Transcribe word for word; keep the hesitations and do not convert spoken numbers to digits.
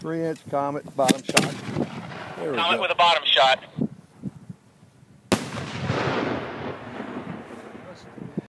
Three inch comet bottom shot. There we Comet go. with a bottom shot.